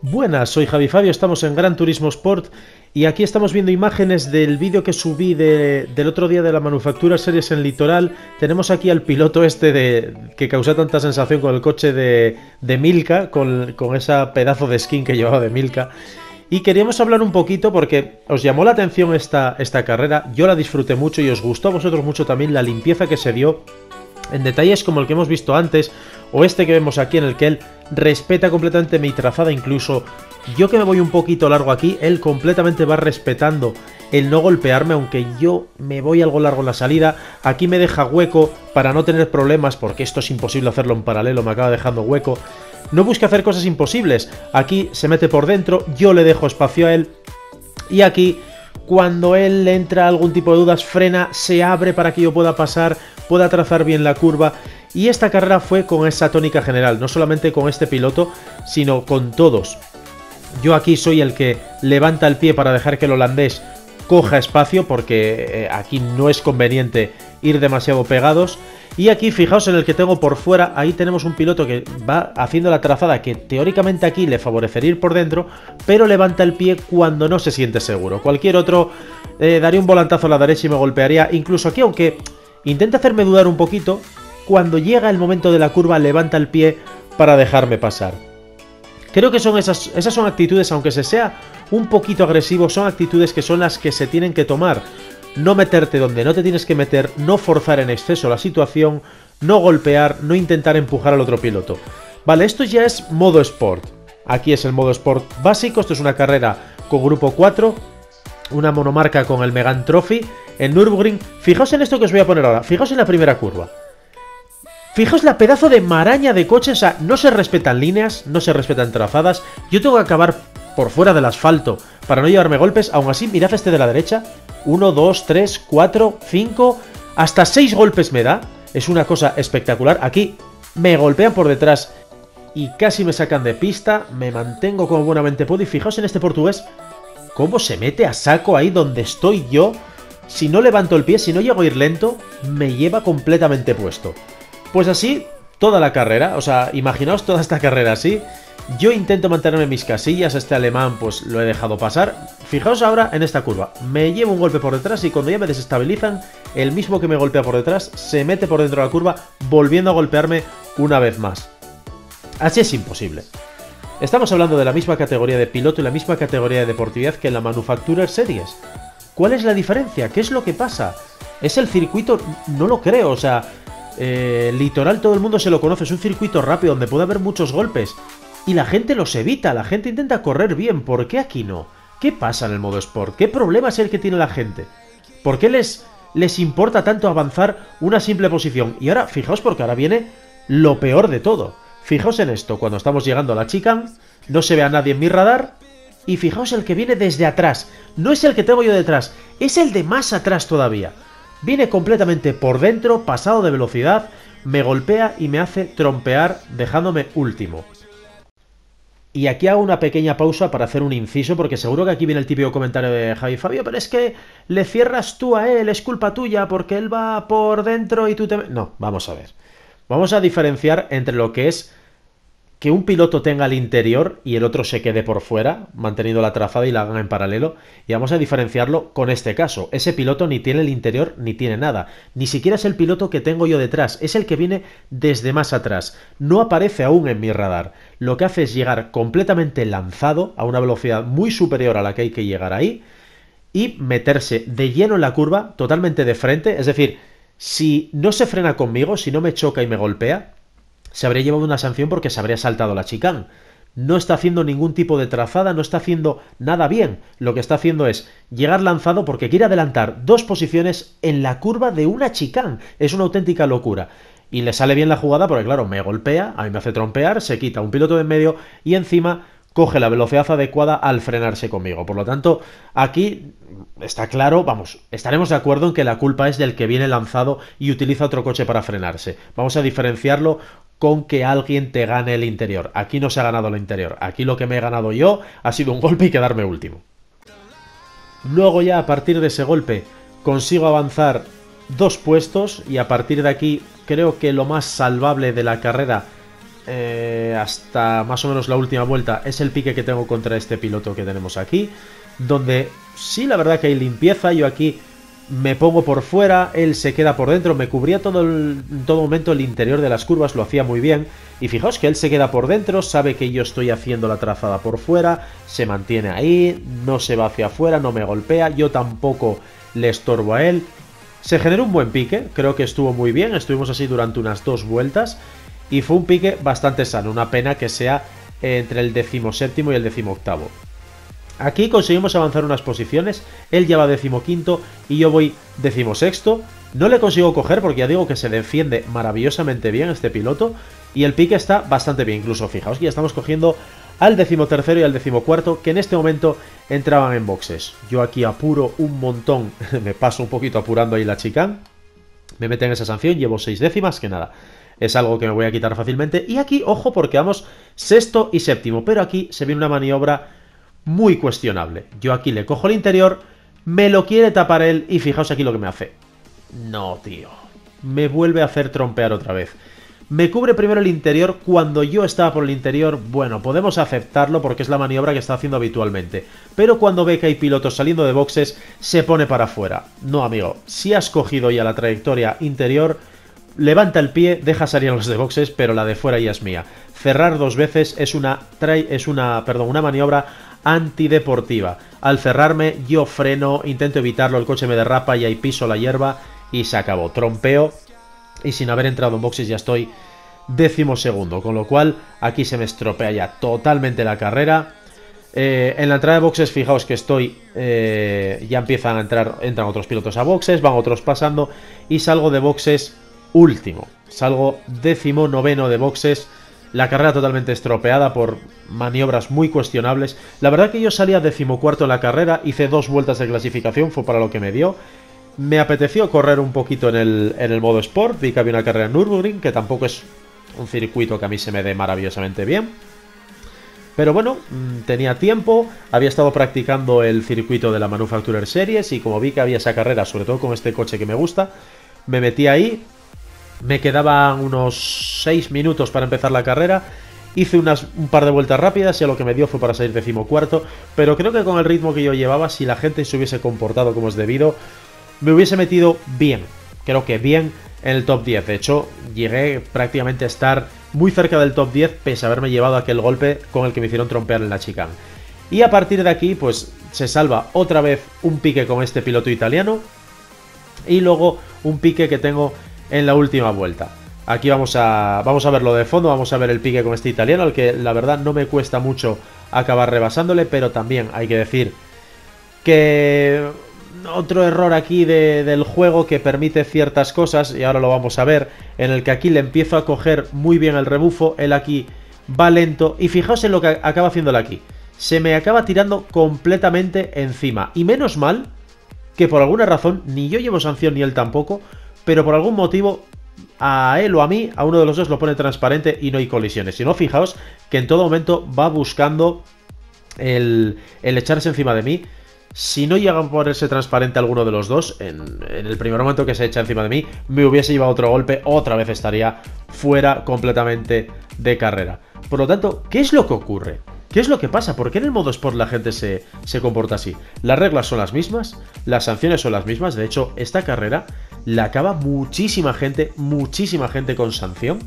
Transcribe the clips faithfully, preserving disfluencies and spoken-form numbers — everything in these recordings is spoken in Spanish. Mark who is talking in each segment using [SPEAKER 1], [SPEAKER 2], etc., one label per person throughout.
[SPEAKER 1] Buenas, soy Javi Fabio, estamos en Gran Turismo Sport y aquí estamos viendo imágenes del vídeo que subí de, del otro día de la Manufactura Series en Litoral. Tenemos aquí al piloto este de, que causó tanta sensación con el coche de, de Milka, con, con esa pedazo de skin que llevaba de Milka. Y queríamos hablar un poquito porque os llamó la atención esta, esta carrera, yo la disfruté mucho y os gustó a vosotros mucho también la limpieza que se dio en detalles como el que hemos visto antes, o este que vemos aquí en el que él respeta completamente mi trazada. Incluso yo que me voy un poquito largo aquí, él completamente va respetando el no golpearme, aunque yo me voy algo largo en la salida. Aquí me deja hueco para no tener problemas, porque esto es imposible hacerlo en paralelo, me acaba dejando hueco. No busca hacer cosas imposibles, aquí se mete por dentro, yo le dejo espacio a él, y aquí cuando él le entra algún tipo de dudas, frena, se abre para que yo pueda pasar, pueda trazar bien la curva. Y esta carrera fue con esa tónica general, no solamente con este piloto, sino con todos. Yo aquí soy el que levanta el pie para dejar que el holandés coja espacio, porque eh, aquí no es conveniente ir demasiado pegados. Y aquí fijaos en el que tengo por fuera, ahí tenemos un piloto que va haciendo la trazada que teóricamente aquí le favorecería ir por dentro, pero levanta el pie cuando no se siente seguro. Cualquier otro eh, daría un volantazo a la derecha y me golpearía. Incluso aquí, aunque intenta hacerme dudar un poquito, cuando llega el momento de la curva levanta el pie para dejarme pasar. Creo que son esas, esas son actitudes, aunque se sea un poquito agresivo, son actitudes que son las que se tienen que tomar. No meterte donde no te tienes que meter, no forzar en exceso la situación, no golpear, no intentar empujar al otro piloto. Vale, esto ya es modo Sport. Aquí es el modo Sport básico, esto es una carrera con grupo cuatro, una monomarca con el Megane Trophy en Nürburgring. Fijaos en esto que os voy a poner ahora, fijaos en la primera curva. Fijaos la pedazo de maraña de coches, o sea, no se respetan líneas, no se respetan trazadas. Yo tengo que acabar por fuera del asfalto para no llevarme golpes. Aún así, mirad este de la derecha. uno, dos, tres, cuatro, cinco, hasta seis golpes me da. Es una cosa espectacular. Aquí me golpean por detrás y casi me sacan de pista. Me mantengo como buenamente puedo. Y fijaos en este portugués, cómo se mete a saco ahí donde estoy yo. Si no levanto el pie, si no llego a ir lento, me lleva completamente puesto. Pues así, toda la carrera, o sea, imaginaos toda esta carrera así. Yo intento mantenerme en mis casillas, este alemán pues lo he dejado pasar. Fijaos ahora en esta curva, me llevo un golpe por detrás y cuando ya me desestabilizan, el mismo que me golpea por detrás se mete por dentro de la curva, volviendo a golpearme una vez más. Así es imposible. Estamos hablando de la misma categoría de piloto y la misma categoría de deportividad que en la Manufacturer Series. ¿Cuál es la diferencia? ¿Qué es lo que pasa? ¿Es el circuito? No lo creo, o sea... Eh, Litoral todo el mundo se lo conoce, es un circuito rápido donde puede haber muchos golpes y la gente los evita, la gente intenta correr bien. ¿Por qué aquí no? ¿Qué pasa en el modo Sport? ¿Qué problema es el que tiene la gente? ¿Por qué les, les importa tanto avanzar una simple posición? Y ahora, fijaos, porque ahora viene lo peor de todo. Fijaos en esto, cuando estamos llegando a la chicane, no se ve a nadie en mi radar. Y fijaos el que viene desde atrás, no es el que tengo yo detrás, es el de más atrás todavía. Viene completamente por dentro, pasado de velocidad, me golpea y me hace trompear dejándome último. Y aquí hago una pequeña pausa para hacer un inciso, porque seguro que aquí viene el típico comentario de Javi Fabio, pero es que le cierras tú a él, es culpa tuya, porque él va por dentro y tú te... No, vamos a ver. Vamos a diferenciar entre lo que es que un piloto tenga el interior y el otro se quede por fuera, manteniendo la trazada y la hagan en paralelo, y vamos a diferenciarlo con este caso. Ese piloto ni tiene el interior ni tiene nada, ni siquiera es el piloto que tengo yo detrás, es el que viene desde más atrás, no aparece aún en mi radar. Lo que hace es llegar completamente lanzado a una velocidad muy superior a la que hay que llegar ahí y meterse de lleno en la curva, totalmente de frente, es decir, si no se frena conmigo, si no me choca y me golpea, se habría llevado una sanción porque se habría saltado la chicane. No está haciendo ningún tipo de trazada, no está haciendo nada bien. Lo que está haciendo es llegar lanzado porque quiere adelantar dos posiciones en la curva de una chicane. Es una auténtica locura. Y le sale bien la jugada porque, claro, me golpea, a mí me hace trompear, se quita un piloto de en medio y encima coge la velocidad adecuada al frenarse conmigo. Por lo tanto, aquí está claro, vamos, estaremos de acuerdo en que la culpa es del que viene lanzado y utiliza otro coche para frenarse. Vamos a diferenciarlo con que alguien te gane el interior. Aquí no se ha ganado el interior. Aquí lo que me he ganado yo ha sido un golpe y quedarme último. Luego ya a partir de ese golpe consigo avanzar dos puestos y a partir de aquí creo que lo más salvable de la carrera eh, hasta más o menos la última vuelta es el pique que tengo contra este piloto que tenemos aquí, donde sí, la verdad que hay limpieza. Yo aquí me pongo por fuera, él se queda por dentro, me cubría todo el, en todo momento el interior de las curvas, lo hacía muy bien. Y fijaos que él se queda por dentro, sabe que yo estoy haciendo la trazada por fuera, se mantiene ahí, no se va hacia afuera, no me golpea, yo tampoco le estorbo a él. Se generó un buen pique, creo que estuvo muy bien, estuvimos así durante unas dos vueltas y fue un pique bastante sano. Una pena que sea entre el decimoséptimo y el decimoctavo. Aquí conseguimos avanzar unas posiciones, él ya va decimoquinto y yo voy decimosexto. No le consigo coger porque ya digo que se defiende maravillosamente bien este piloto y el pique está bastante bien. Incluso fijaos que ya estamos cogiendo al decimotercero y al decimocuarto, que en este momento entraban en boxes. Yo aquí apuro un montón, me paso un poquito apurando ahí la chicane, me meten esa sanción, llevo seis décimas, que nada, es algo que me voy a quitar fácilmente. Y aquí, ojo, porque vamos sexto y séptimo, pero aquí se viene una maniobra muy cuestionable. Yo aquí le cojo el interior, me lo quiere tapar él y fijaos aquí lo que me hace. No, tío, me vuelve a hacer trompear otra vez. Me cubre primero el interior cuando yo estaba por el interior. Bueno, podemos aceptarlo porque es la maniobra que está haciendo habitualmente. Pero cuando ve que hay pilotos saliendo de boxes, se pone para afuera. No, amigo, si has cogido ya la trayectoria interior, levanta el pie, deja salir a los de boxes, pero la de fuera ya es mía. Cerrar dos veces es una, es una, perdón, una maniobra antideportiva. Al cerrarme, yo freno, intento evitarlo, el coche me derrapa y ahí piso la hierba y se acabó. Trompeo. Y sin haber entrado en boxes ya estoy décimo segundo, con lo cual aquí se me estropea ya totalmente la carrera. Eh, en la entrada de boxes, fijaos que estoy, eh, ya empiezan a entrar, entran otros pilotos a boxes, van otros pasando y salgo de boxes último. Salgo décimo noveno de boxes, la carrera totalmente estropeada por maniobras muy cuestionables. La verdad que yo salía decimocuarto en la carrera, hice dos vueltas de clasificación, fue para lo que me dio. Me apeteció correr un poquito en el, en el modo Sport, vi que había una carrera en Nürburgring, que tampoco es un circuito que a mí se me dé maravillosamente bien. Pero bueno, tenía tiempo, había estado practicando el circuito de la Manufacturer Series y como vi que había esa carrera, sobre todo con este coche que me gusta, me metí ahí, me quedaban unos seis minutos para empezar la carrera, hice unas, un par de vueltas rápidas y a lo que me dio fue para salir decimocuarto, pero creo que con el ritmo que yo llevaba, si la gente se hubiese comportado como es debido, me hubiese metido bien, creo que bien, en el top diez. De hecho, llegué prácticamente a estar muy cerca del top diez, pese a haberme llevado aquel golpe con el que me hicieron trompear en la chicane. Y a partir de aquí, pues se salva otra vez un pique con este piloto italiano y luego un pique que tengo en la última vuelta. Aquí vamos a, vamos a verlo de fondo, vamos a ver el pique con este italiano, al que la verdad no me cuesta mucho acabar rebasándole, pero también hay que decir que otro error aquí de, del juego que permite ciertas cosas, y ahora lo vamos a ver, en el que aquí le empiezo a coger muy bien el rebufo, él aquí va lento, y fijaos en lo que acaba haciéndole aquí. Se me acaba tirando completamente encima, y menos mal que por alguna razón, ni yo llevo sanción ni él tampoco, pero por algún motivo a él o a mí, a uno de los dos lo pone transparente y no hay colisiones. Si no, fijaos que en todo momento va buscando el, el echarse encima de mí. Si no llega a ponerse transparente alguno de los dos, en, en el primer momento que se echa encima de mí, me hubiese llevado otro golpe, otra vez estaría fuera completamente de carrera. Por lo tanto, ¿qué es lo que ocurre? ¿Qué es lo que pasa? ¿Por qué en el modo Sport la gente se, se comporta así? Las reglas son las mismas, las sanciones son las mismas. De hecho, esta carrera la acaba muchísima gente, muchísima gente con sanción.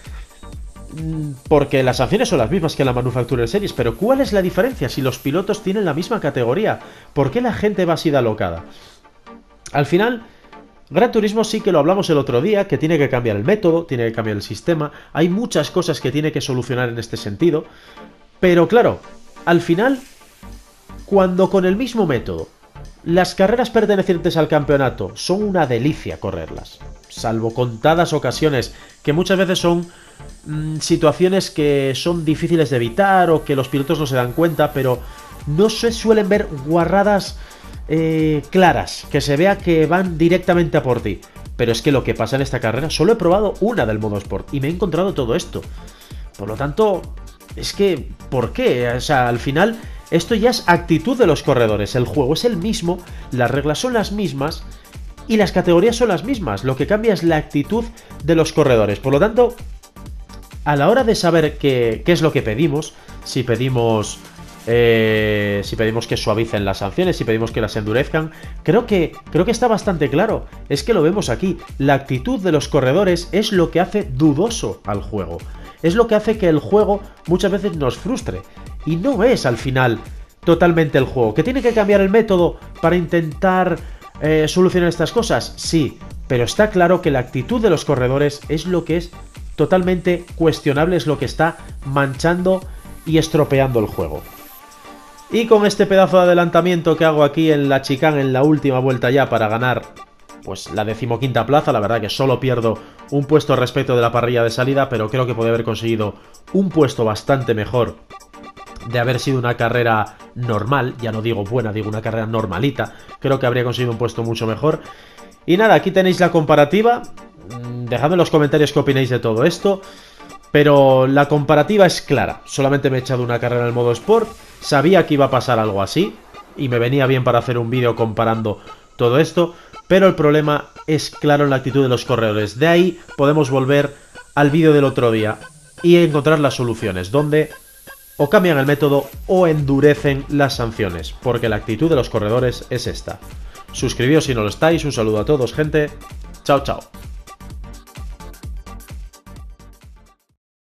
[SPEAKER 1] Porque las sanciones son las mismas que en la Manufacturer Series, pero ¿cuál es la diferencia si los pilotos tienen la misma categoría? ¿Por qué la gente va así de alocada? Al final, Gran Turismo sí que lo hablamos el otro día, que tiene que cambiar el método, tiene que cambiar el sistema, hay muchas cosas que tiene que solucionar en este sentido, pero claro, al final, cuando con el mismo método las carreras pertenecientes al campeonato son una delicia correrlas, salvo contadas ocasiones que muchas veces son mmm, situaciones que son difíciles de evitar o que los pilotos no se dan cuenta, pero no se suelen ver guarradas eh, claras, que se vea que van directamente a por ti. Pero es que lo que pasa en esta carrera, solo he probado una del modo Sport y me he encontrado todo esto. Por lo tanto, es que, ¿por qué? O sea, al final, esto ya es actitud de los corredores. El juego es el mismo, las reglas son las mismas y las categorías son las mismas. Lo que cambia es la actitud de los corredores. Por lo tanto, a la hora de saber qué, qué es lo que pedimos, si pedimos... Eh, si pedimos que suavicen las sanciones, si pedimos que las endurezcan, creo que, creo que está bastante claro. Es que lo vemos aquí. La actitud de los corredores es lo que hace dudoso al juego. Es lo que hace que el juego muchas veces nos frustre. Y no es al final totalmente el juego. ¿Que tiene que cambiar el método para intentar eh, solucionar estas cosas? Sí, pero está claro que la actitud de los corredores es lo que es totalmente cuestionable, es lo que está manchando y estropeando el juego. Y con este pedazo de adelantamiento que hago aquí en la chicane en la última vuelta ya para ganar pues la decimoquinta plaza, la verdad que solo pierdo un puesto respecto de la parrilla de salida, pero creo que podría haber conseguido un puesto bastante mejor de haber sido una carrera normal, ya no digo buena, digo una carrera normalita, creo que habría conseguido un puesto mucho mejor. Y nada, aquí tenéis la comparativa, dejadme en los comentarios qué opináis de todo esto. Pero la comparativa es clara, solamente me he echado una carrera en el modo Sport, sabía que iba a pasar algo así, y me venía bien para hacer un vídeo comparando todo esto, pero el problema es claro en la actitud de los corredores. De ahí podemos volver al vídeo del otro día y encontrar las soluciones, donde o cambian el método o endurecen las sanciones, porque la actitud de los corredores es esta. Suscribíos si no lo estáis, un saludo a todos, gente, chao chao.